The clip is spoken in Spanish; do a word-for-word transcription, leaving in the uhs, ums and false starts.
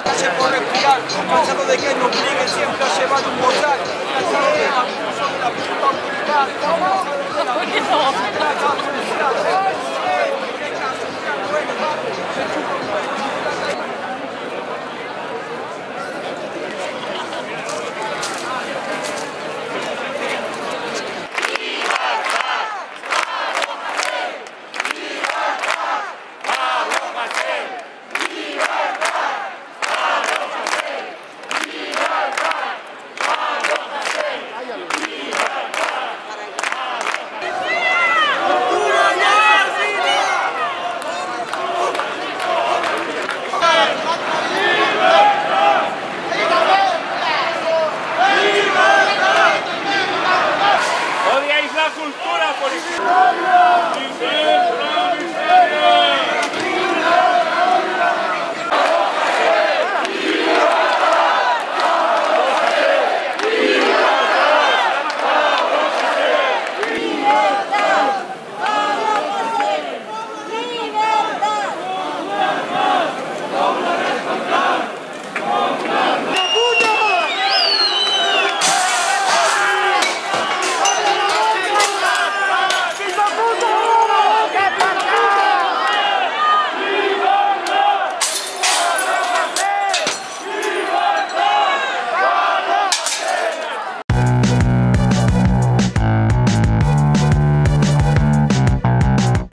calle por respirar, cansado de que nos obliguen siempre a llevar un bozal, cansado del abuso de la puta autoridad, cansado de la puta autoridad.